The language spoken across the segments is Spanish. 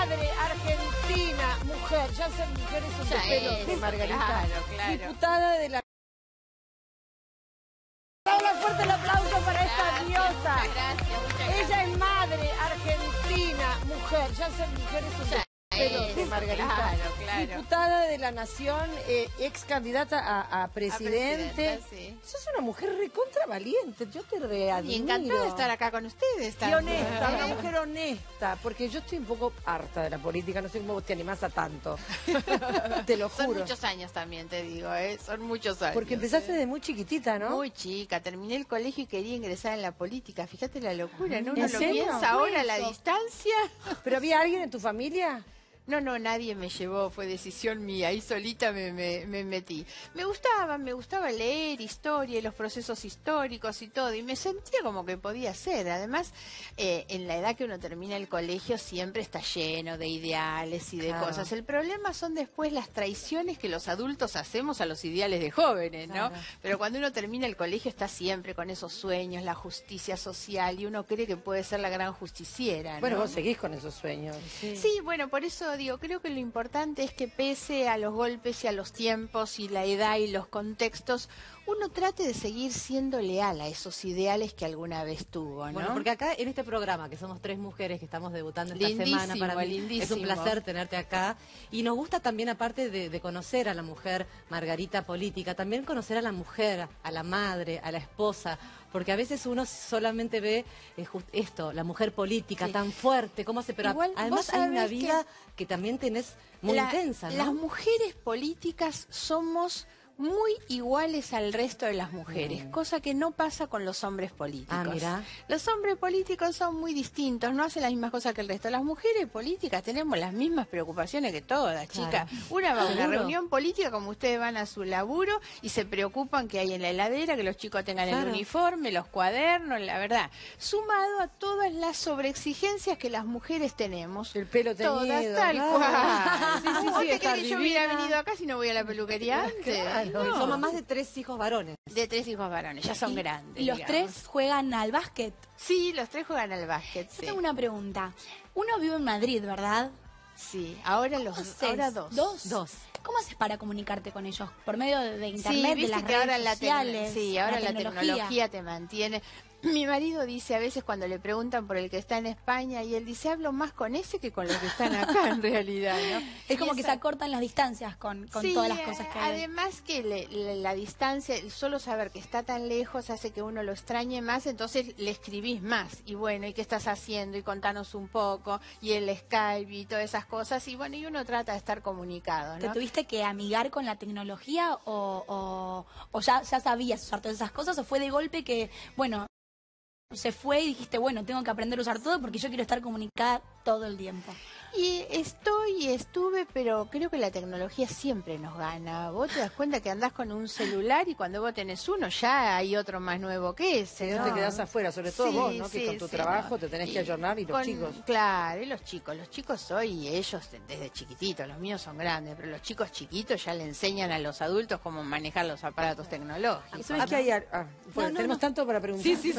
madre argentina, mujer, ya ser mujer es un despelote, Margarita. Claro. Diputada de la... Un fuerte el aplauso para esta diosa. Muchas gracias. Ella es madre argentina, mujer, ya ser mujer es un despelote, Margarita. Claro. Diputada de la Nación, ex candidata a presidente. Sí. Sos una mujer recontra valiente, yo te readmiro. Y encantada de estar acá con ustedes. Y honesta, una mujer honesta, porque yo estoy un poco harta de la política, no sé cómo vos te animás a tanto. Te lo juro. Son muchos años también, te digo, son muchos años. Porque empezaste desde muy chiquitita, ¿no? Muy chica, terminé el colegio y quería ingresar en la política. Fíjate la locura, ¿no? Uno ¿En lo serio? piensa ahora a la distancia. ¿Pero había alguien en tu familia? No, nadie me llevó, fue decisión mía, ahí solita me metí. Me gustaba leer historia y los procesos históricos y todo, y me sentía como que podía ser. Además, en la edad que uno termina el colegio siempre está lleno de ideales y de cosas. El problema son después las traiciones que los adultos hacemos a los ideales de jóvenes, ¿no? Pero cuando uno termina el colegio está siempre con esos sueños, la justicia social, y uno cree que puede ser la gran justiciera, ¿no? Bueno, vos seguís con esos sueños. Sí, bueno, por eso digo, creo que lo importante es que pese a los golpes y a los tiempos y la edad y los contextos, uno trate de seguir siendo leal a esos ideales que alguna vez tuvo, ¿no? Bueno, porque acá en este programa, que somos 3 mujeres que estamos debutando esta Lindísimo, semana, para mí lindísimo. es un placer tenerte acá. Y nos gusta también, aparte de conocer a la mujer Margarita política, también conocer a la mujer, a la madre, a la esposa, porque a veces uno solamente ve esto, la mujer política tan fuerte, cómo hace, pero Igual, además vos hay una sabés vida que también tenés muy intensa, ¿no? Las mujeres políticas somos muy iguales al resto de las mujeres, cosa que no pasa con los hombres políticos. Ah, mirá. Los hombres políticos son muy distintos, no hacen las mismas cosas que el resto. Las mujeres políticas tenemos las mismas preocupaciones que todas, chicas. Una va a una reunión política como ustedes van a su laburo y se preocupan que hay en la heladera, que los chicos tengan el uniforme, los cuadernos, la verdad. Sumado a todas las sobreexigencias que las mujeres tenemos. El pelo teñido. Todas, tal cual. ¿Vos te está crees que yo hubiera divina. venido acá si no voy a la peluquería antes? Claro. Y son mamás de 3 hijos varones. De 3 hijos varones, ya son grandes. ¿Y los digamos. 3 juegan al básquet? Sí, los 3 juegan al básquet. Yo Sí. tengo una pregunta. Uno vive en Madrid, ¿verdad? Sí, ahora ¿Cómo haces? ahora dos. Dos. ¿Cómo haces para comunicarte con ellos? ¿Por medio de Sí, internet, de viste las que redes ahora sociales? ahora la tecnología te mantiene. Mi marido dice a veces cuando le preguntan por el que está en España y él dice, hablo más con ese que con los que están acá en realidad, ¿no? Es como Y que se acortan las distancias con sí, todas las cosas que hay. además que la distancia, el solo saber que está tan lejos hace que uno lo extrañe más, entonces le escribís más. Y bueno, ¿y qué estás haciendo? Y contanos un poco, y el Skype y todas esas cosas. Y bueno, y uno trata de estar comunicado, ¿no? ¿Te tuviste que amigar con la tecnología o ya sabías usar todas esas cosas? ¿O fue de golpe que, bueno, se fue y dijiste, bueno, tengo que aprender a usar todo porque yo quiero estar comunicada todo el tiempo? Y estuve, pero creo que la tecnología siempre nos gana. Vos te das cuenta que andás con un celular y cuando vos tenés uno ya hay otro más nuevo que ese. Si no te quedás afuera, sobre todo Sí, vos, ¿no? sí, Que con tu sí, trabajo no. te tenés Y que ayornar y los chicos. Claro, y los chicos hoy, ellos desde chiquititos, los míos son grandes, pero los chicos chiquitos ya le enseñan a los adultos cómo manejar los aparatos tecnológicos. ¿Sabes qué hay? Bueno, tenemos tanto para preguntar. Sí.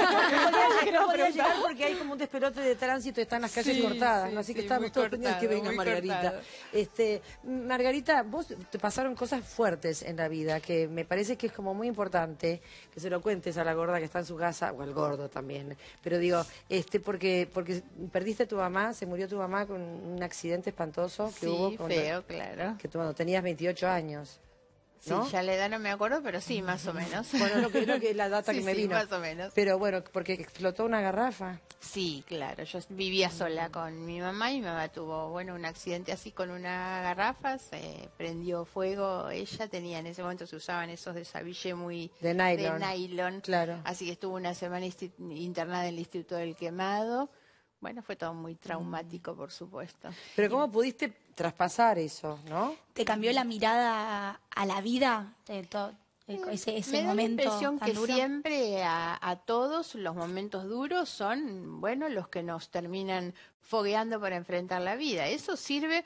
No podía llegar porque hay como un despelote de tránsito y están las calles cortadas, ¿no? Así que estamos todos pendientes que venga Margarita. Margarita, vos te pasaron cosas fuertes en la vida que me parece que es como muy importante que se lo cuentes a la gorda que está en su casa, o al gordo también, pero digo, porque perdiste a tu mamá, se murió tu mamá con un accidente espantoso que hubo feo, claro. que cuando tenías 28 años. ¿No? Sí, ya la edad no me acuerdo, pero sí, más o menos. Bueno, lo que es la data Sí, que me sí, vino. más o menos. Pero bueno, porque explotó una garrafa. Sí, claro, yo vivía sola con mi mamá y mi mamá tuvo, bueno, un accidente así con una garrafa, se prendió fuego, ella tenía, en ese momento se usaban esos desabille muy De nylon. de nylon, Claro. así que estuvo una semana internada en el Instituto del Quemado. Bueno, fue todo muy traumático, por supuesto. Pero ¿cómo pudiste traspasar eso, no? ¿Te cambió la mirada a la vida de todo ese Me da momento la impresión tan que duro? siempre a todos los momentos duros son, bueno, los que nos terminan fogueando para enfrentar la vida. Eso sirve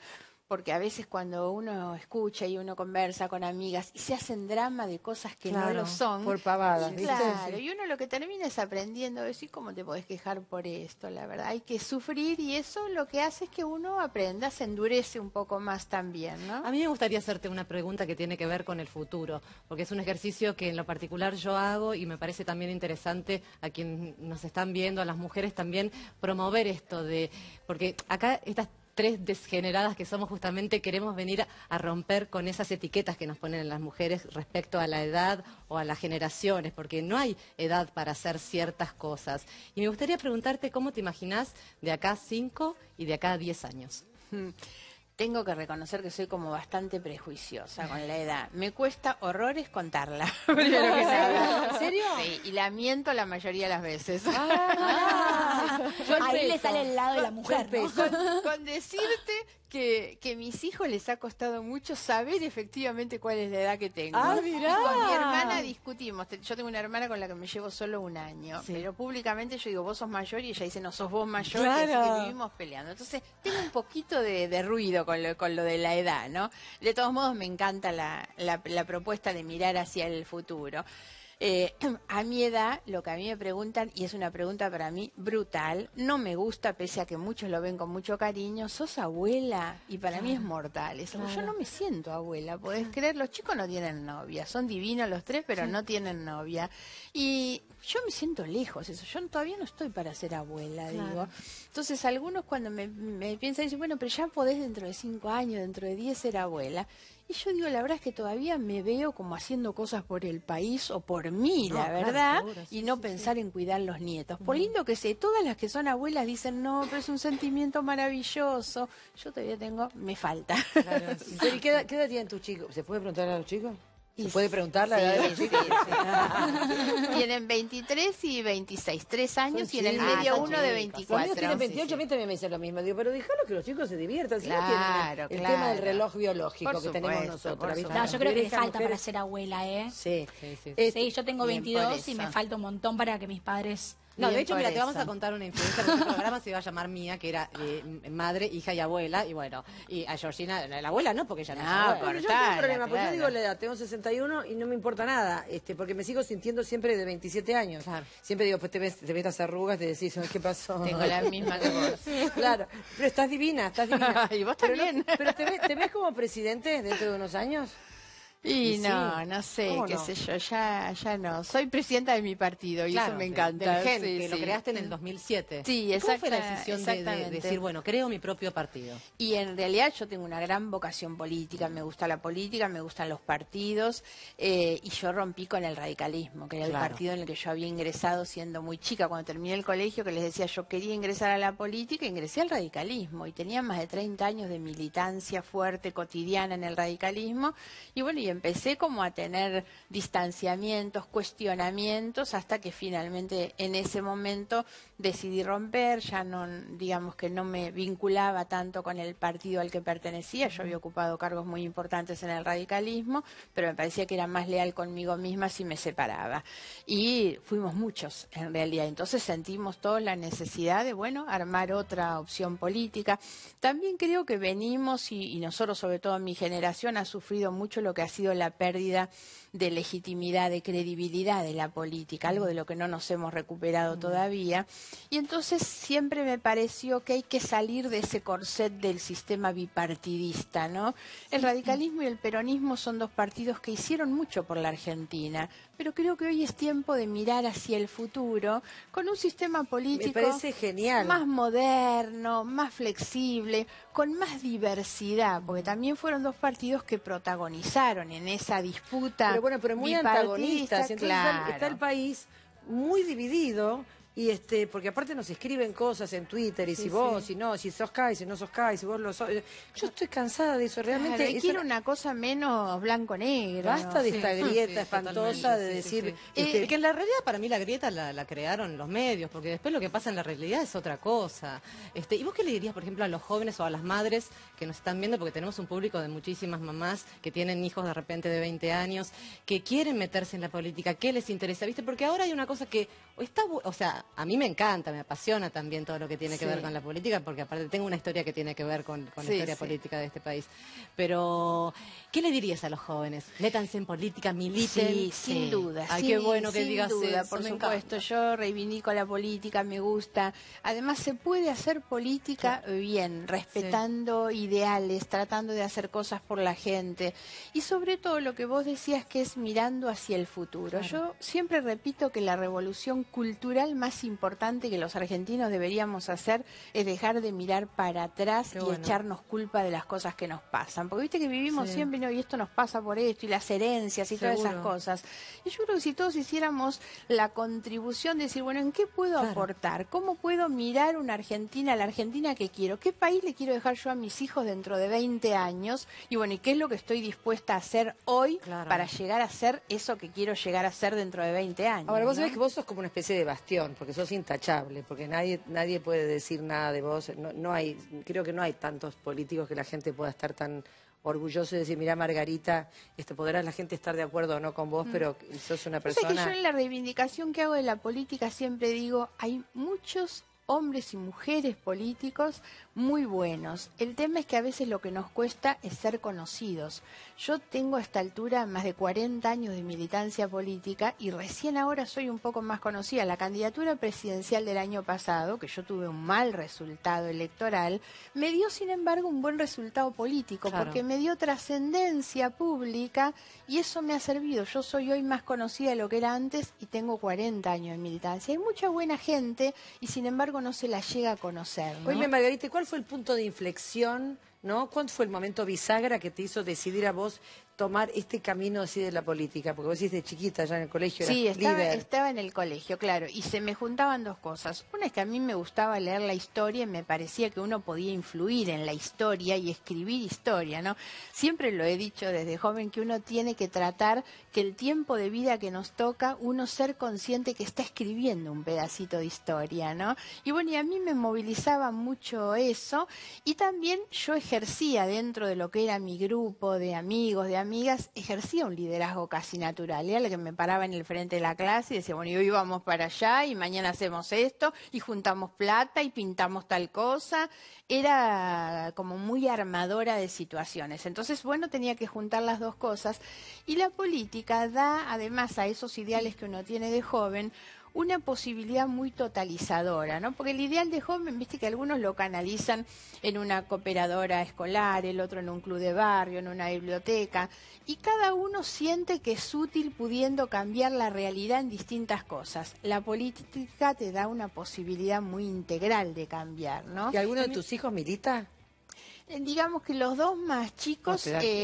porque a veces cuando uno escucha y uno conversa con amigas y se hacen drama de cosas que no lo son. Por pavadas, ¿viste? Claro, y uno lo que termina es aprendiendo, decir, ¿cómo te podés quejar por esto? La verdad, hay que sufrir y eso lo que hace es que uno aprenda, se endurece un poco más también, ¿no? A mí me gustaría hacerte una pregunta que tiene que ver con el futuro, porque es un ejercicio que en lo particular yo hago y me parece también interesante a quienes nos están viendo, a las mujeres también, promover esto de, porque acá estas tres desgeneradas que somos justamente queremos venir a romper con esas etiquetas que nos ponen las mujeres respecto a la edad o a las generaciones, porque no hay edad para hacer ciertas cosas. Y me gustaría preguntarte cómo te imaginás de acá 5 y de acá 10 años. Tengo que reconocer que soy como bastante prejuiciosa con la edad. Me cuesta horrores contarla. Primero que nada. ¿En serio? Sí, y la miento la mayoría de las veces. Ahí le sale el lado de la mujer, ¿no? Con decirte que mis hijos les ha costado mucho saber efectivamente cuál es la edad que tengo. Mirá. Y con mi hermana discutimos. Yo tengo una hermana con la que me llevo solo un año. Sí. Pero públicamente yo digo, vos sos mayor, y ella dice, no, sos vos mayor. Claro. Así que vivimos peleando. Entonces tengo un poquito de ruido con lo de la edad, ¿no? De todos modos me encanta la propuesta de mirar hacia el futuro. A mi edad, lo que a mí me preguntan, y es una pregunta para mí brutal, no me gusta, pese a que muchos lo ven con mucho cariño, ¿sos abuela? Y para mí es mortal eso. Yo no me siento abuela, ¿podés creer? Los chicos no tienen novia, son divinos los tres, pero no tienen novia. Y yo me siento lejos eso, yo todavía no estoy para ser abuela, digo. Entonces algunos cuando me piensan, dicen, bueno, pero ya podés dentro de 5 años, dentro de 10 ser abuela. Y yo digo, la verdad es que todavía me veo como haciendo cosas por el país o por mí, la verdad, seguro, y no pensar en cuidar los nietos. Por lindo que sé, todas las que son abuelas dicen, no, pero es un sentimiento maravilloso. Yo todavía me falta. Claro, pero ¿y qué edad tienen tus chicos? ¿Se puede preguntar a los chicos? ¿Se puede preguntar la edad de los chicos? Tienen 23 y 26, 3 años, y en el medio uno de 24. Los míos tienen 28, a mí también me dicen lo mismo. Digo, pero déjalo que los chicos se diviertan. Claro, el tema del reloj biológico que tenemos nosotros. No, yo creo que le falta para ser abuela, ¿eh? Sí. Sí, yo tengo 22 y me falta un montón para que mis padres... No, de hecho, mira, te vamos a contar una influencia. Este programa se iba a llamar Mía, que era madre, hija y abuela. Y bueno, y a Georgina, la abuela no, porque ella no es abuela. Bueno, yo no tengo problema, porque yo digo la edad, tengo 61 y no me importa nada, porque me sigo sintiendo siempre de 27 años. Claro. Siempre digo, pues te ves estas arrugas, te decís, ¿qué pasó? Tengo la misma que vos. Claro, pero estás divina, estás divina. Y vos también. Pero ¿te ves como presidente dentro de unos años? Y no sé, qué sé yo, ya no. Soy presidenta de mi partido y eso me encanta. Del GEN, que lo creaste en el 2007. Sí, ¿Cómo fue la decisión de decir, bueno, creo mi propio partido? Y en realidad yo tengo una gran vocación política, me gusta la política, me gustan los partidos, y yo rompí con el radicalismo, que era el partido en el que yo había ingresado siendo muy chica. Cuando terminé el colegio, que les decía yo quería ingresar a la política, ingresé al radicalismo y tenía más de 30 años de militancia fuerte, cotidiana en el radicalismo, y bueno, y empecé como a tener distanciamientos, cuestionamientos, hasta que finalmente en ese momento decidí romper, ya no, digamos que no me vinculaba tanto con el partido al que pertenecía. Yo había ocupado cargos muy importantes en el radicalismo, pero me parecía que era más leal conmigo misma si me separaba. Y fuimos muchos en realidad, entonces sentimos todos la necesidad de, bueno, armar otra opción política. También creo que venimos, y nosotros, sobre todo mi generación, ha sufrido mucho lo que ha sido la pérdida de legitimidad, de credibilidad de la política, algo de lo que no nos hemos recuperado todavía. Y entonces siempre me pareció que hay que salir de ese corset del sistema bipartidista, ¿no? El radicalismo y el peronismo son dos partidos que hicieron mucho por la Argentina, pero creo que hoy es tiempo de mirar hacia el futuro con un sistema político, me parece genial, más moderno, más flexible, con más diversidad, porque también fueron dos partidos que protagonizaron en esa disputa. Pero muy antagonistas. Entonces está el país muy dividido. Y porque aparte nos escriben cosas en Twitter, y si vos, si no, si sos K, si no sos K, si vos lo sos. Yo estoy cansada de eso, realmente. Claro, quiero una cosa menos blanco-negro. Basta de esta grieta espantosa de decir... que en la realidad, para mí, la grieta la crearon los medios, porque después lo que pasa en la realidad es otra cosa. ¿Y vos qué le dirías, por ejemplo, a los jóvenes o a las madres que nos están viendo? Porque tenemos un público de muchísimas mamás que tienen hijos de repente de 20 años, que quieren meterse en la política, que les interesa, ¿viste? Porque ahora hay una cosa que está, o sea, A mí me encanta, me apasiona también todo lo que tiene que ver con la política, porque aparte tengo una historia que tiene que ver con la historia política de este país. Pero, ¿qué le dirías a los jóvenes? Métanse en política, militen. Sí, sin duda. Ay, qué bueno que digas duda, eso, por me supuesto. encanta. Yo reivindico la política, me gusta. Además, se puede hacer política bien, respetando ideales, tratando de hacer cosas por la gente. Y sobre todo lo que vos decías que es mirando hacia el futuro. Yo siempre repito que la revolución cultural más importante que los argentinos deberíamos hacer es dejar de mirar para atrás y echarnos culpa de las cosas que nos pasan. Porque viste que vivimos siempre, ¿no? Y esto nos pasa por esto, y las herencias y todas esas cosas. Y yo creo que si todos hiciéramos la contribución de decir, bueno, ¿en qué puedo aportar? ¿Cómo puedo mirar una Argentina, la Argentina que quiero? ¿Qué país le quiero dejar yo a mis hijos dentro de 20 años? Y bueno, ¿y qué es lo que estoy dispuesta a hacer hoy para llegar a ser eso que quiero llegar a ser dentro de 20 años? Ahora, vos sabés que vos sos como una especie de bastión, porque sos intachable, porque nadie puede decir nada de vos. Creo que no hay tantos políticos que la gente pueda estar tan orgulloso de decir, mira, Margarita, podrá la gente estar de acuerdo o no con vos, pero sos una persona... Que yo en la reivindicación que hago de la política siempre digo, hay muchos hombres y mujeres políticos muy buenos. El tema es que a veces lo que nos cuesta es ser conocidos. Yo tengo a esta altura más de 40 años de militancia política y recién ahora soy un poco más conocida. La candidatura presidencial del año pasado, que yo tuve un mal resultado electoral, me dio sin embargo un buen resultado político, porque me dio trascendencia pública y eso me ha servido. Yo soy hoy más conocida de lo que era antes y tengo 40 años de militancia. Hay mucha buena gente y sin embargo no se la llega a conocer, ¿no? Oye, Margarita, ¿cuál fue el punto de inflexión, no? ¿Cuál fue el momento bisagra que te hizo decidir a vos tomar este camino así de la política? Porque vos decís de chiquita, ya en el colegio eras líder. Estaba en el colegio, claro, y se me juntaban dos cosas. Una es que a mí me gustaba leer la historia y me parecía que uno podía influir en la historia y escribir historia, ¿no? Siempre lo he dicho desde joven que uno tiene que tratar que el tiempo de vida que nos toca, uno ser consciente que está escribiendo un pedacito de historia, ¿no? Y bueno, y a mí me movilizaba mucho eso, y también yo ejercía dentro de lo que era mi grupo de amigos, de amigas, ejercía un liderazgo casi natural. Era la que me paraba en el frente de la clase y decía, bueno, y hoy vamos para allá y mañana hacemos esto y juntamos plata y pintamos tal cosa. Era como muy armadora de situaciones. Entonces, bueno, tenía que juntar las dos cosas. Y la política da, además, a esos ideales que uno tiene de joven, una posibilidad muy totalizadora, ¿no? Porque el ideal de joven, viste que algunos lo canalizan en una cooperadora escolar, el otro en un club de barrio, en una biblioteca, y cada uno siente que es útil pudiendo cambiar la realidad en distintas cosas. La política te da una posibilidad muy integral de cambiar, ¿no? ¿Y alguno de tus hijos milita? Digamos que los dos más chicos...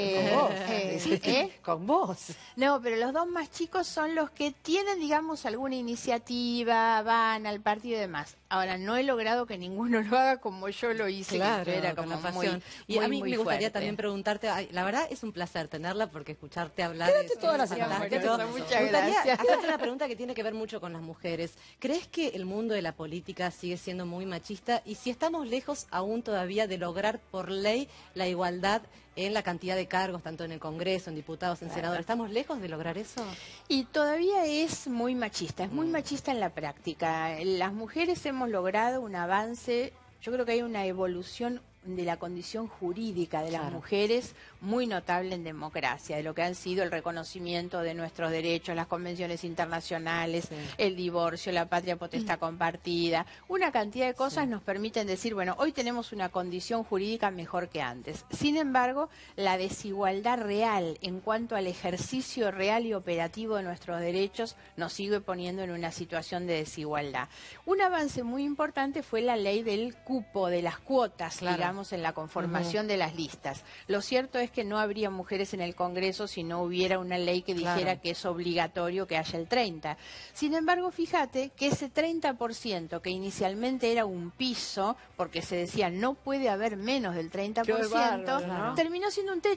Con vos. No, pero los dos más chicos son los que tienen, digamos, alguna iniciativa, van al partido y demás. Ahora, no he logrado que ninguno lo haga como yo lo hice, que era como muy, y a mí muy me gustaría fuerte. también preguntarte, la verdad es un placer tenerla porque escucharte hablar Quédate es todas las fantástico. semanas. Muchas Me gustaría gracias. hacerte una pregunta que tiene que ver mucho con las mujeres. ¿Crees que el mundo de la política sigue siendo muy machista? Y si estamos lejos aún todavía de lograr por ley la igualdad en la cantidad de cargos, tanto en el Congreso, en diputados, en senadores. ¿Estamos lejos de lograr eso? Y todavía es muy machista en la práctica. Las mujeres hemos logrado un avance, yo creo que hay una evolución de la condición jurídica de las mujeres muy notable en democracia, de lo que han sido el reconocimiento de nuestros derechos, las convenciones internacionales, el divorcio, la patria potestad compartida, una cantidad de cosas nos permiten decir, bueno, hoy tenemos una condición jurídica mejor que antes. Sin embargo, la desigualdad real en cuanto al ejercicio real y operativo de nuestros derechos nos sigue poniendo en una situación de desigualdad. Un avance muy importante fue la ley del cupo, de las cuotas, digamos, en la conformación de las listas. Lo cierto es que no habría mujeres en el Congreso si no hubiera una ley que dijera que es obligatorio que haya el 30%. Sin embargo, fíjate que ese 30% que inicialmente era un piso, porque se decía no puede haber menos del 30%, terminó siendo un techo.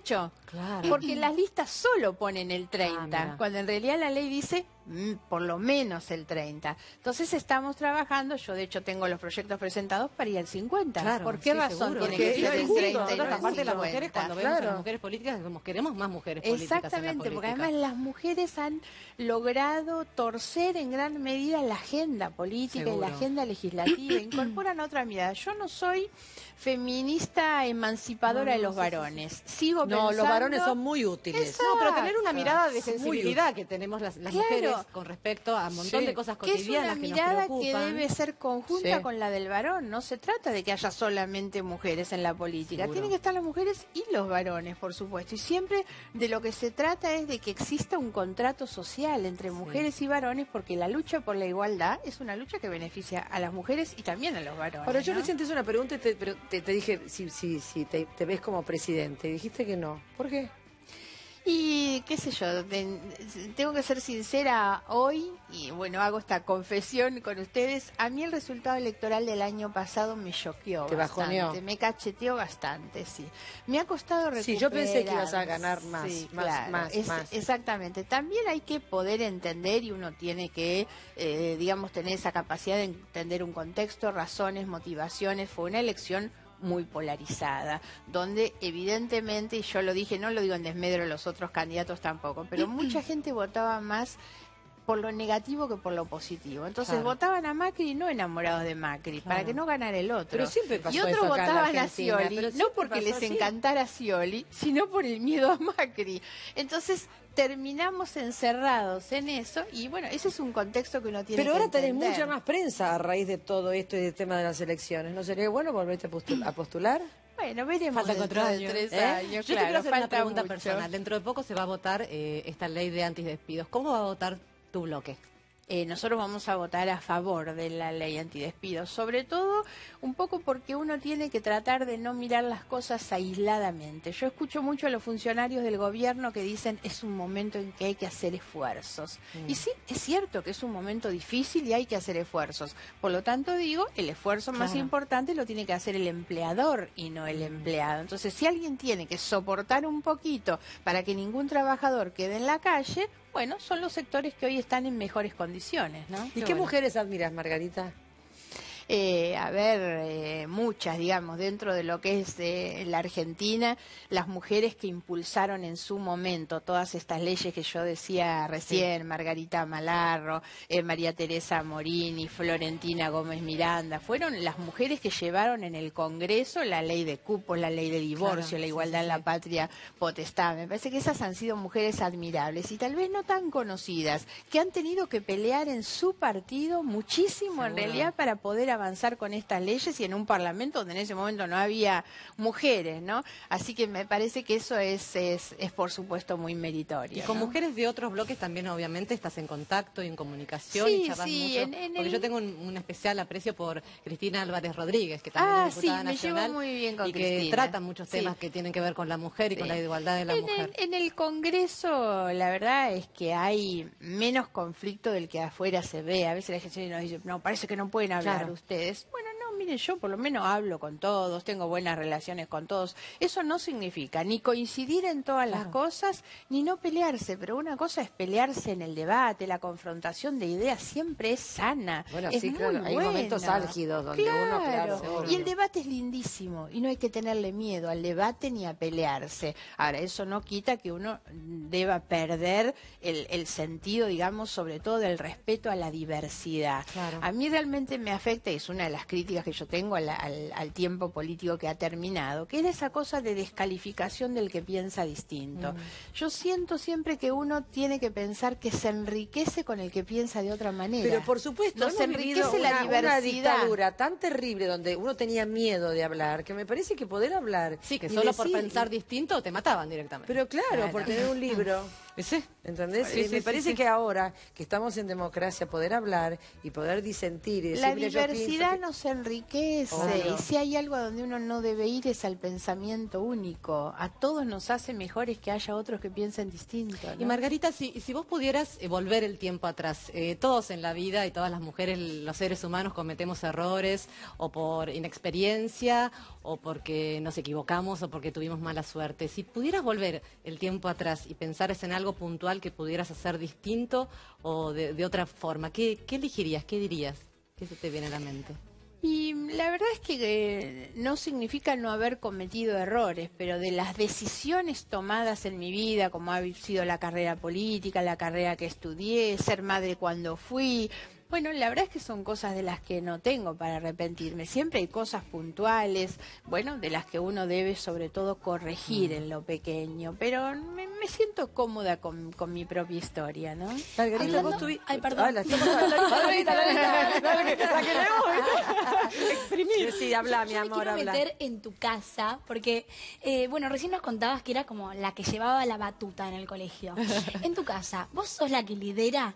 Claro. Porque las listas solo ponen el 30, mira. cuando en realidad la ley dice por lo menos el 30. Entonces estamos trabajando, yo de hecho tengo los proyectos presentados para ir al 50. Claro, ¿Por qué sí, razón seguro. tiene Porque que ser es el justo. 30 y no Nosotros, el aparte de las 50? mujeres, cuando vemos a las mujeres políticas, decimos, queremos más mujeres políticas en la Exactamente, porque política. además las mujeres han logrado torcer en gran medida la agenda política y Seguro. la agenda legislativa, incorporan otra mirada. Yo no soy feminista emancipadora de los varones. Sigo pensando... No, los varones son muy útiles. Exacto. No, pero tener una mirada de Muy sensibilidad que tenemos las Claro. mujeres con respecto a un montón Sí. de cosas Que es una cotidianas que nos mirada que preocupan. debe ser conjunta Sí. con la del varón. No se trata de que haya solamente mujeres en la política. Seguro. Tienen que estar las mujeres y los varones, por supuesto. Y siempre de lo que se trata es de que exista un contrato social entre mujeres y varones, porque la lucha por la igualdad es una lucha que beneficia a las mujeres y también a los varones. Ahora, yo ¿no? recién te hice una pregunta, pero te dije si te ves como presidente. Y dijiste que no. ¿Por qué? Y qué sé yo, tengo que ser sincera hoy, y bueno, hago esta confesión con ustedes. A mí el resultado electoral del año pasado me choqueó Te bastante, bajoneó. me cacheteó bastante, sí. Me ha costado recuperar. Sí, yo pensé que ibas a ganar más, Sí, más, claro, más. Exactamente. También hay que poder entender y uno tiene que, digamos, tener esa capacidad de entender un contexto, razones, motivaciones. Fue una elección muy polarizada, donde evidentemente, y yo lo dije, no lo digo en desmedro de los otros candidatos tampoco, pero mucha gente votaba más por lo negativo que por lo positivo. Entonces Claro. votaban a Macri no enamorados de Macri, para Claro. que no ganara el otro. Pero siempre pasó y otros eso acá en la votaban a Argentina, Scioli, pero no siempre porque pasó les así. encantara Scioli, sino por el miedo a Macri. Entonces terminamos encerrados en eso y bueno, ese es un contexto que uno tiene Pero que ahora tenés entender. mucha más prensa a raíz de todo esto y del tema de las elecciones. ¿No sería bueno volverte a postular? Bueno, veremos Faltan dentro 4 de años. 3 ¿Eh? años. Yo te claro, quiero hacer una falta pregunta mucho. personal. Dentro de poco se va a votar esta ley de antidespidos. ¿Cómo va a votar tu bloque? Nosotros vamos a votar a favor de la ley antidespidos, sobre todo un poco porque uno tiene que tratar de no mirar las cosas aisladamente. Yo escucho mucho a los funcionarios del gobierno que dicen es un momento en que hay que hacer esfuerzos. Y sí, es cierto que es un momento difícil y hay que hacer esfuerzos. Por lo tanto digo, el esfuerzo más Claro. importante lo tiene que hacer el empleador y no el empleado. Entonces, si alguien tiene que soportar un poquito para que ningún trabajador quede en la calle, bueno, son los sectores que hoy están en mejores condiciones, ¿no? ¿Y qué bueno. mujeres admiras, Margarita? Muchas, digamos, dentro de lo que es la Argentina, las mujeres que impulsaron en su momento todas estas leyes que yo decía recién, Margarita Malarro, María Teresa Morini, Florentina Gómez Miranda, fueron las mujeres que llevaron en el Congreso la ley de cupos, la ley de divorcio, Claro, la sí, igualdad sí, en la sí. patria potestad. Me parece que esas han sido mujeres admirables y tal vez no tan conocidas, que han tenido que pelear en su partido muchísimo en Seguro. realidad para poder avanzar con estas leyes y en un parlamento donde en ese momento no había mujeres, ¿no? Así que me parece que eso es por supuesto muy meritorio. Y con ¿no? mujeres de otros bloques también obviamente estás en contacto y en comunicación Sí, y charlas sí, mucho. en Porque el- yo tengo un especial aprecio por Cristina Álvarez Rodríguez, que también es Sí, diputada me llevo nacional muy bien con y que Cristina. trata muchos Sí. temas que tienen que ver con la mujer y con Sí. la igualdad de la mujer. En el Congreso, la verdad es que hay menos conflicto del que afuera se ve. A veces la gente nos dice, no, parece que no pueden hablar Claro. ustedes. Bueno, no, miren, yo por lo menos hablo con todos, tengo buenas relaciones con todos. Eso no significa ni coincidir en todas las cosas, ni no pelearse. Pero una cosa es pelearse en el debate, la confrontación de ideas siempre es sana. Bueno, es sí, muy claro, hay momentos buena. álgidos donde uno, claro, Y el debate es lindísimo y no hay que tenerle miedo al debate ni a pelearse. Ahora, eso no quita que uno deba perder el sentido, digamos, sobre todo del respeto a la diversidad. Claro. A mí realmente me afecta, y es una de las críticas que yo tengo al tiempo político que ha terminado, que era esa cosa de descalificación del que piensa distinto. Yo siento siempre que uno tiene que pensar que se enriquece con el que piensa de otra manera. Pero por supuesto, Nos hemos vivido enriquece la una diversidad. dictadura tan terrible donde uno tenía miedo de hablar, que me parece que poder hablar... Sí, que y solo por decir- pensar distinto te mataban directamente. Pero claro, por tener un libro. Sí. ¿Entendés? Sí, Me parece que ahora que estamos en democracia, poder hablar y poder disentir y decir, La "Mira, yo pienso diversidad que-". nos enriquece Obvio. y si hay algo a donde uno no debe ir es al pensamiento único. A todos nos hace mejores que haya otros que piensen distinto, ¿no? Y Margarita, si vos pudieras volver el tiempo atrás, todos en la vida y todas las mujeres, los seres humanos cometemos errores o por inexperiencia o porque nos equivocamos o porque tuvimos mala suerte. Si pudieras volver el tiempo atrás y pensaras en algo puntual que pudieras hacer distinto o de otra forma, ¿qué elegirías? ¿Qué dirías? ¿Qué se te viene a la mente? Y la verdad es que no significa no haber cometido errores, pero de las decisiones tomadas en mi vida, como ha sido la carrera política, la carrera que estudié, ser madre cuando fui, bueno, la verdad es que son cosas de las que no tengo para arrepentirme. Siempre hay cosas puntuales, bueno, de las que uno debe sobre todo corregir en lo pequeño, pero me siento cómoda con mi propia historia, ¿no? Margarita, vos tuviste... Ay, perdón. la estamos hablando. Margarita, la queremos. Exprimir. Sí, habla, mi Yo me amor, quiero habla. meter en tu casa, porque, bueno, recién nos contabas que era como la que llevaba la batuta en el colegio. En tu casa, ¿vos sos la que lidera?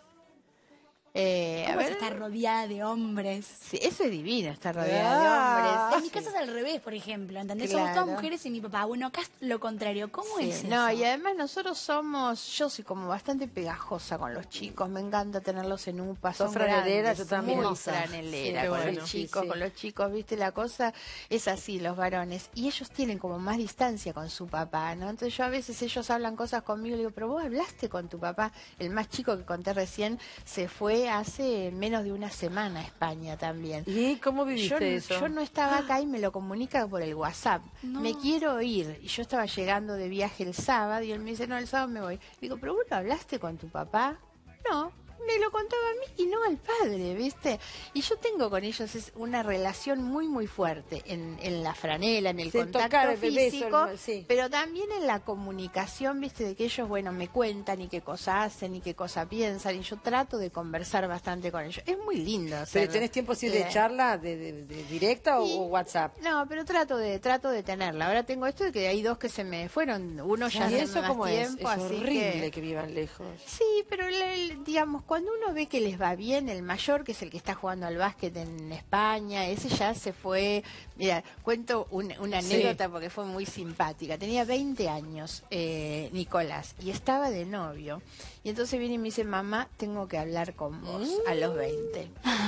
A ¿Cómo es ver, estar rodeada de hombres? sí, eso es divino, estar rodeada de hombres. En mi casa es al revés, por ejemplo, ¿entendés? Claro. Somos todas mujeres y mi papá. Bueno, acá es lo contrario. ¿Cómo Sí, es eso? no, y además nosotros yo soy como bastante pegajosa con los chicos, me encanta tenerlos en UPA, Sos son franelera, grandes, yo también. muy Hermosa. franelera Sí, con bueno, los sí, chicos, sí. con los chicos, viste, la cosa es así, los varones, y ellos tienen como más distancia con su papá, ¿no? Entonces yo a veces ellos hablan cosas conmigo y le digo, pero vos hablaste con tu papá, el más chico que conté recién se fue hace menos de una semana a España también. ¿Y cómo viviste eso? Yo no estaba acá y me lo comunica por el WhatsApp. No. Me quiero ir. Y yo estaba llegando de viaje el sábado y él me dice, no, el sábado me voy. Digo, ¿pero vos lo hablaste con tu papá? No. Me lo contaba a mí y no al padre, ¿viste? Y yo tengo con ellos una relación muy, muy fuerte en la franela, en el Sí, contacto tocar el beso, físico, sí. pero también en la comunicación, ¿viste? De que ellos, bueno, me cuentan y qué cosa hacen y qué cosa piensan y yo trato de conversar bastante con ellos. Es muy lindo. ¿Pero hacer, tenés tiempo así de charla, de directa Sí. o WhatsApp? No, pero trato de tenerla. Ahora tengo esto de que hay dos que se me fueron, uno ya ¿Y hace eso más cómo es? tiempo, Es así horrible que vivan lejos. Sí, pero digamos, cuando uno ve que les va bien, el mayor, que es el que está jugando al básquet en España, ese ya se fue. Mira, cuento una anécdota porque fue muy simpática. Tenía 20 años, Nicolás, y estaba de novio. Y entonces viene y me dice, mamá, tengo que hablar con vos a los 20.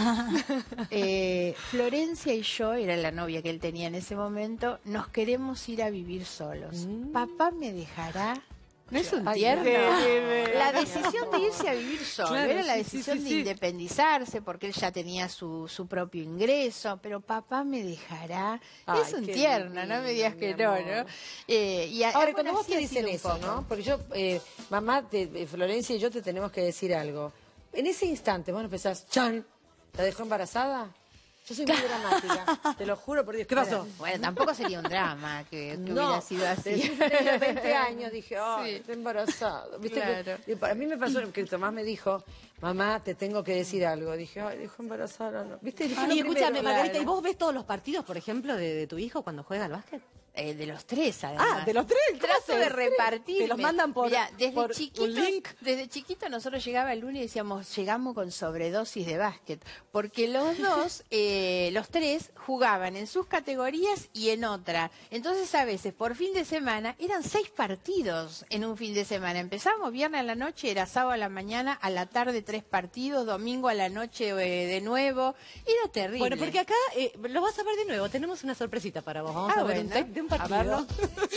Florencia y yo, era la novia que él tenía en ese momento, nos queremos ir a vivir solos. ¿Papá me dejará? ¿No es un Ay, tierno? qué La decisión de irse a vivir solo, Claro, era la sí, decisión sí, de sí. independizarse porque él ya tenía su propio ingreso, pero papá me dejará. Ay, es un qué tierno, divino, no me digas mi que no, amor. ¿no? Ahora, cuando bueno, vos así te ha dicen sido un eso, poco. ¿no? Porque yo, mamá, Florencia y yo te tenemos que decir algo. En ese instante, vos no pensás, ¡chan! ¿La dejó embarazada? Yo soy muy dramática, te lo juro por Dios. ¿Qué pasó? Bueno, tampoco sería un drama que No, hubiera sido así. yo tenía 20 años, dije, ay, Sí. estoy embarazada. ¿Viste Claro. y para mí me pasó que Tomás me dijo, mamá, te tengo que decir algo. Dije, ay, dejó embarazada. No. ¿Viste? Dije, Y lo escúchame, primero. Margarita, ¿y vos ves todos los partidos, por ejemplo, de tu hijo cuando juega al básquet? De los tres, además. Ah, de los tres. ¿Cómo Trato de haces? repartir. Te los mandan por, por un link. Desde chiquito nosotros llegaba el lunes y decíamos, llegamos con sobredosis de básquet. Porque los dos, los tres, jugaban en sus categorías y en otra. Entonces, a veces, por fin de semana, eran 6 partidos en un fin de semana. Empezamos viernes a la noche, era sábado a la mañana, a la tarde 3 partidos, domingo a la noche de nuevo. Era terrible. Bueno, porque acá lo vas a ver de nuevo. Tenemos una sorpresita para vos. Vamos a ver un bueno. tape de un A partido. verlo.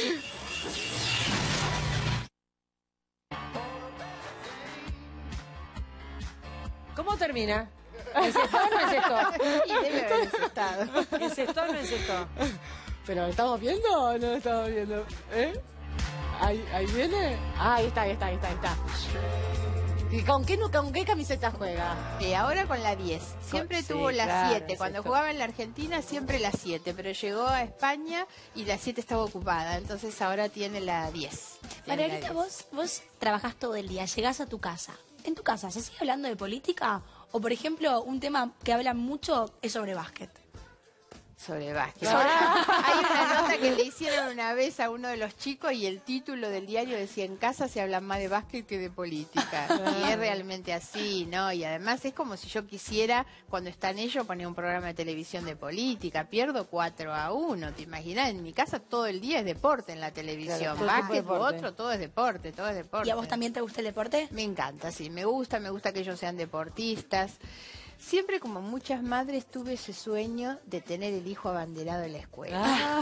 ¿Cómo termina? ¿Encestó o no encestó? Y debe haber encestado. ¿Encestó o no encestó? ¿Pero lo estamos viendo o no lo estamos viendo? ¿Eh? ¿Ahí viene? Ah, ahí está. ¿Y con qué camiseta juega? Ahora con la 10. Siempre Sí, tuvo la claro, 7. Cuando encestó. jugaba en la Argentina, siempre la 7. Pero llegó a España y la 7 estaba ocupada. Entonces ahora tiene la 10. Tiene la Margarita, 10. vos trabajás todo el día, llegás a tu casa. ¿En tu casa se sigue hablando de política? O, por ejemplo, un tema que hablan mucho es sobre básquet. Sobre básquet. Hay una nota que le hicieron una vez a uno de los chicos y el título del diario decía: en casa se habla más de básquet que de política. Y es realmente así, ¿no? Y además es como si yo quisiera, cuando están ellos, poner un programa de televisión de política. Pierdo 4-1, ¿te imaginas? En mi casa todo el día es deporte en la televisión. Claro, básquet u otro, todo es deporte, todo es deporte. ¿Y a vos también te gusta el deporte? Me encanta, sí, me gusta que ellos sean deportistas. Siempre, como muchas madres, tuve ese sueño de tener el hijo abanderado en la escuela.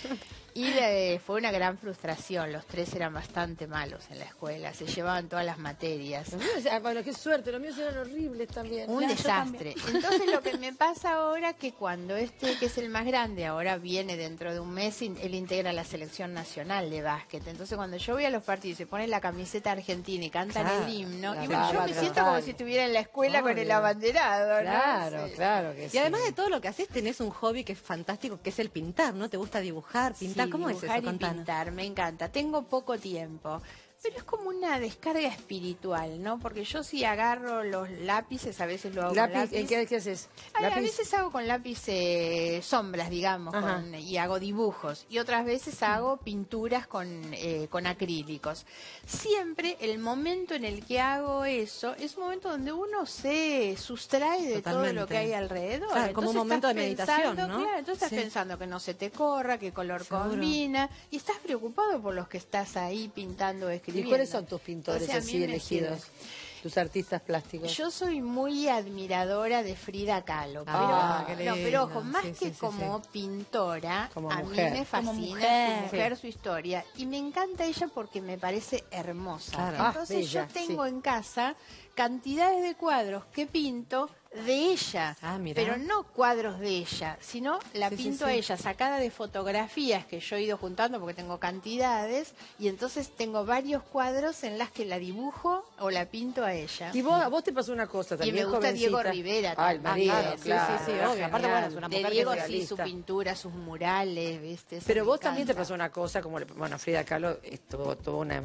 Y fue una gran frustración. Los tres eran bastante malos en la escuela, se llevaban todas las materias. Bueno, qué suerte, los míos eran horribles también. Un desastre. Entonces lo que me pasa ahora, que cuando que es el más grande, ahora viene dentro de un mes, él integra la selección nacional de básquet. Entonces cuando yo voy a los partidos y se pone la camiseta argentina y cantan el himno, y yo me siento como si estuviera en la escuela con el abanderado, ¿no? Claro, Sí. claro que sí. Y además de todo lo que haces, tenés un hobby que es fantástico, que es el pintar, ¿no? ¿Te gusta dibujar, pintar? Sí, ¿Cómo es dibujar eso? y Contanos. pintar, me encanta. Tengo poco tiempo, pero es como una descarga espiritual, ¿no? Porque yo si agarro los lápices, a veces lo hago con lápiz. ¿Qué haces? A ¿Lápiz? veces hago con lápiz sombras, digamos, y hago dibujos. Y otras veces hago pinturas con acrílicos. Siempre el momento en el que hago eso es un momento donde uno se sustrae de todo lo que hay alrededor. Claro, como un Entonces momento de estás meditación, pensando, ¿no? Claro, entonces estás Sí. pensando que no se te corra, qué color Seguro. combina, y estás preocupado por los que estás ahí pintando o ¿Y escribiendo. cuáles son tus pintores Entonces, a mí así me elegidos? sirve. Tus artistas plásticos. Yo soy muy admiradora de Frida Kahlo, Ah, pero, qué no, pero ojo, lindo. más Sí, que sí, sí, como pintora, Como a mujer. mí me Como fascina su mujer. mujer, su historia, y me encanta ella porque me parece hermosa. Claro. Entonces Bella, yo tengo sí. en casa cantidades de cuadros que pinto de ella, Ah, mirá. pero no cuadros de ella, sino la Sí, sí, pinto sí. a ella, sacada de fotografías que yo he ido juntando porque tengo cantidades, y entonces tengo varios cuadros en las que la dibujo o la pinto a ella. Y vos, a vos te pasó una cosa Y también, me gusta jovencita. Diego Rivera Ah, el también. marido, Sí, claro. sí, sí, era obvio. Aparte, genial. bueno, es una De mujer Diego que es sí, su realista. pintura, sus murales, ¿viste? Eso Pero me vos también te encanta. pasó una cosa, como bueno, Frida Kahlo tuvo una,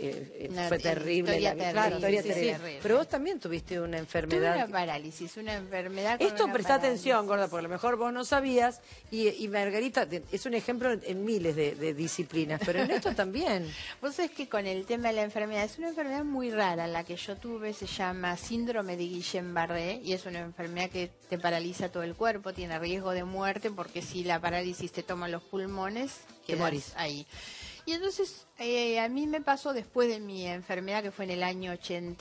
Una fue terrible, historia claro, terrible, historia sí, terrible. terrible. Pero vos también tuviste una Tuve enfermedad. una parálisis, una enfermedad con Esto una presta parálisis. atención, gorda, porque a lo mejor vos no sabías, y Margarita es un ejemplo en miles de disciplinas, pero en esto también. Vos sabés que con el tema de la enfermedad, es una enfermedad muy rara la que yo tuve, se llama síndrome de Guillain-Barré, y es una enfermedad que te paraliza todo el cuerpo, tiene riesgo de muerte, porque si la parálisis te toma los pulmones, Te quedás morís. ahí. Y entonces a mí me pasó después de mi enfermedad, que fue en el año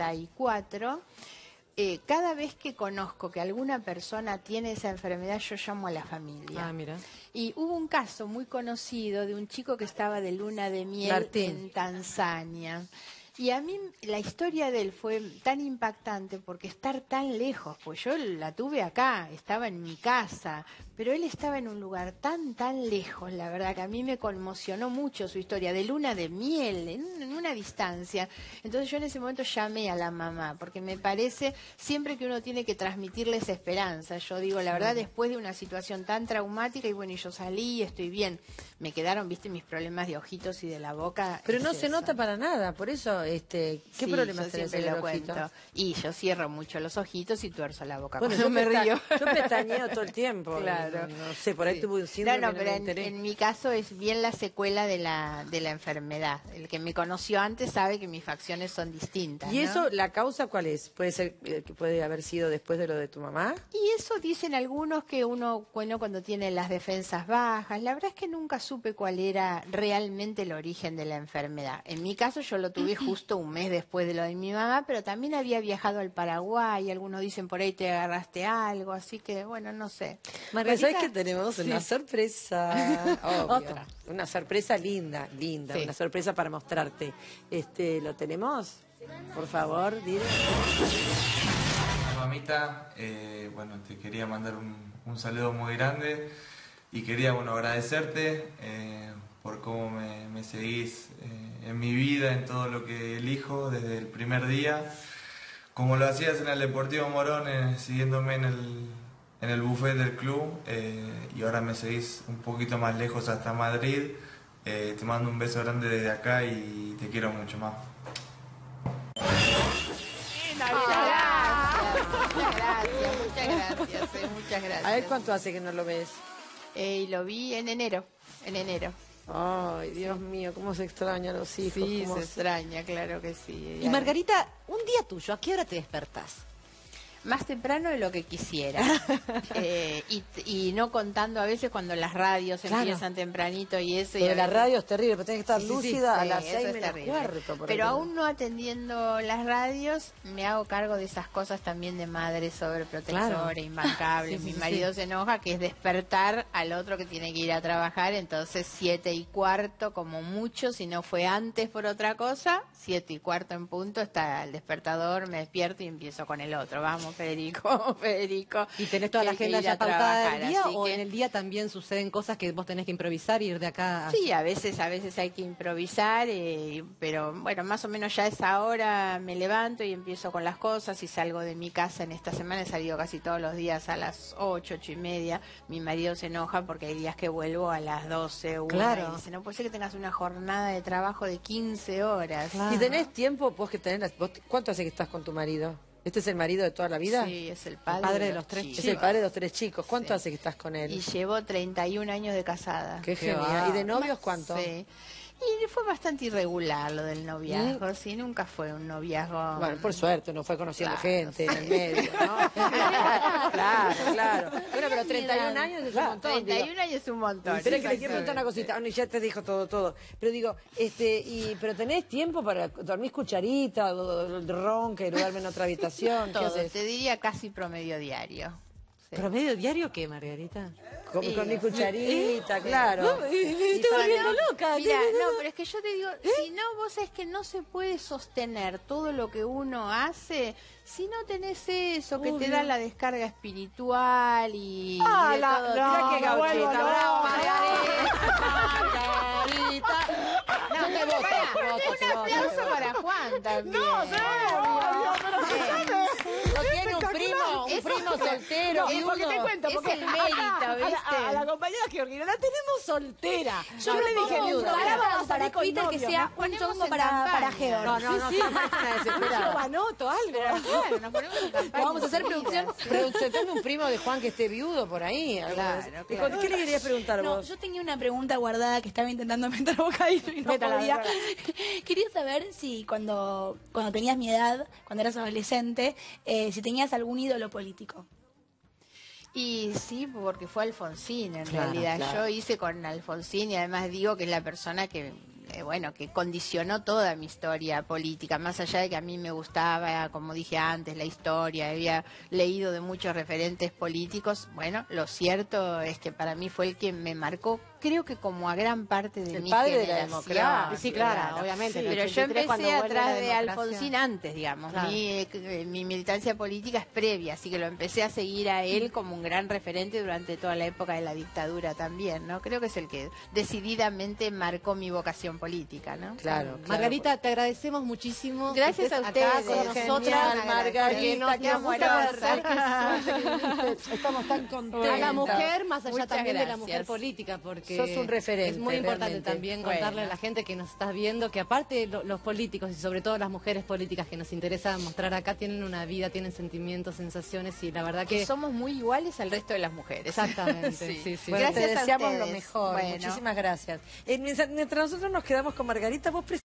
84, cada vez que conozco que alguna persona tiene esa enfermedad, yo llamo a la familia. Ah, mira. Y hubo un caso muy conocido de un chico que estaba de luna de miel Martín. en Tanzania. Y a mí la historia de él fue tan impactante porque estar tan lejos, pues yo la tuve acá, estaba en mi casa, pero él estaba en un lugar tan lejos, la verdad que a mí me conmocionó mucho su historia, de luna de miel, en una distancia. Entonces yo en ese momento llamé a la mamá, porque me parece siempre que uno tiene que transmitirles esperanza. Yo digo, la verdad, después de una situación tan traumática, y bueno, y yo salí, estoy bien. Me quedaron, viste, mis problemas de ojitos y de la boca. Pero es no se eso. nota para nada, por eso, ¿qué Sí, problemas yo tenés siempre en lo el ojito? cuento. Y yo cierro mucho los ojitos y tuerzo la boca Bueno, cuando me río. yo pestañeo todo el tiempo. Claro. No sé, por ahí Sí. tuve un síndrome. No, me pero enteré. en mi caso es bien la secuela de la enfermedad. El que me conoció antes sabe que mis facciones son distintas. ¿Y ¿no? eso, la causa cuál es? ¿Puede ser que puede haber sido después de lo de tu mamá? Y eso dicen algunos, que uno, bueno, cuando tiene las defensas bajas, la verdad es que nunca supe cuál era realmente el origen de la enfermedad. En mi caso yo lo tuve justo un mes después de lo de mi mamá, pero también había viajado al Paraguay, algunos dicen por ahí te agarraste algo, así que bueno, no sé. Pues sabes que tenemos una sorpresa. Obvio. Otra. Una sorpresa linda, Sí. una sorpresa para mostrarte. ¿Lo tenemos? Por favor, dile. Mamita, bueno, te quería mandar un saludo muy grande y quería, bueno, agradecerte por cómo me seguís en mi vida, en todo lo que elijo desde el primer día, como lo hacías en el Deportivo Morón, siguiéndome en el buffet del club, y ahora me seguís un poquito más lejos hasta Madrid. Te mando un beso grande desde acá y te quiero mucho más. Muchas gracias, muchas gracias. A ver cuánto hace que no lo ves. Y lo vi en enero. Ay, Dios mío, cómo se extrañan los hijos. Sí, cómo se extraña, claro que sí. Y Margarita, un día tuyo, ¿a qué hora te despertás? Más temprano de lo que quisiera. Y no contando a veces cuando las radios empiezan tempranito y eso. Lo y de la veces... radio es terrible, pero tenés que estar Sí, lúcida a sí, las eso 6 es menos terrible. cuarto. Pero aún no atendiendo las radios, me hago cargo de esas cosas también de madre sobreprotectora, imbancable. Mi marido se enoja, que es despertar al otro que tiene que ir a trabajar, entonces 7:15 como mucho, si no fue antes por otra cosa, 7:15 en punto, está el despertador, me despierto y empiezo con el otro. Vamos, Federico. ¿Y tenés toda la agenda ya pautada del día o que... en el día también suceden cosas que vos tenés que improvisar y ir de acá? Sí, a veces hay que improvisar, pero bueno, más o menos ya a esa hora me levanto y empiezo con las cosas y salgo de mi casa. En esta semana he salido casi todos los días a las 8:30. Mi marido se enoja porque hay días que vuelvo a las 12, 1. Claro. Y dice, no puede ser que tengas una jornada de trabajo de 15 horas. Claro. Si tenés tiempo, ¿cuánto hace que estás con tu marido? ¿Este es el marido de toda la vida? Sí, es el padre de los 3 chicos. Es el padre de los 3 chicos. ¿Cuánto hace que estás con él? Y llevo 31 años de casada. Qué genial. ¿Y de novios cuánto? Sí. Y fue bastante irregular lo del noviazgo, sí, nunca fue un noviazgo... Bueno, por suerte, no fue conociendo gente en el sí. medio, ¿no? Claro. Bueno, pero 31 años es un montón. 31 años es un montón. Pero es que le quiero preguntar una cosita. Ya te dijo todo. Pero digo, pero tenés tiempo para dormir cucharita, o ronca y duerme en otra habitación. ¿Qué Todo, haces? te diría casi promedio diario. Sí. ¿Promedio diario qué, Margarita? Con mi cucharita, claro. Estoy volviendo loca. Mira, no, pero es que yo te digo, si no, vos sabés que no se puede sostener todo lo que uno hace si no tenés eso que te da la descarga espiritual y de todo. Mirá qué gauchita, bravo, Margarita. No, te voto. Un aplauso para Juan también. No tiene un primo soltero. No, porque te cuento, es porque el mérito, ¿viste? a la compañera Georgina la tenemos soltera. Yo No, le dije, no, para Twitter que sea un ponemos chongo en para campaña. Geo. No, jamás una Yo desesperada. anoto algo. Claro, nos ponemos en campaña. Vamos a hacer producción. Presentame un primo de Juan que esté viudo por ahí. Claro. ¿Qué le querías preguntar No, vos? yo tenía una pregunta guardada que estaba intentando meter bocadillo y no Métala, podía. métala. Quería saber si cuando tenías mi edad, cuando eras adolescente, si tenías algún ídolo político. Y sí, porque fue Alfonsín en Claro, realidad. claro. Yo hice con Alfonsín y además digo que es la persona que, que condicionó toda mi historia política. Más allá de que a mí me gustaba, como dije antes, la historia, había leído de muchos referentes políticos. Bueno, lo cierto es que para mí fue el que me marcó, creo que como a gran parte de mi padre de la generación. democracia. Sí, claro, obviamente. Pero yo empecé atrás de Alfonsín antes, digamos. Claro. Mi militancia política es previa, así que lo empecé a seguir a él como un gran referente durante toda la época de la dictadura también, ¿no? Creo que es el que decididamente marcó mi vocación política, ¿no? Claro. Margarita, te agradecemos muchísimo. que Gracias estés a acá ustedes. con Genial, nosotras, Margarita, qué amorosa. Estamos tan contentos. a la mujer, más allá Muchas también de la gracias. mujer política, porque Sos un referente, es muy importante realmente. también contarle Bueno. a la gente que nos estás viendo que aparte los políticos y sobre todo las mujeres políticas que nos interesa mostrar acá tienen una vida, tienen sentimientos, sensaciones y la verdad Que que somos muy iguales al resto de las mujeres. exactamente, sí. Bueno, Gracias te a deseamos lo ustedes. mejor. Bueno. Muchísimas gracias. Mientras nosotros nos quedamos con Margarita, vos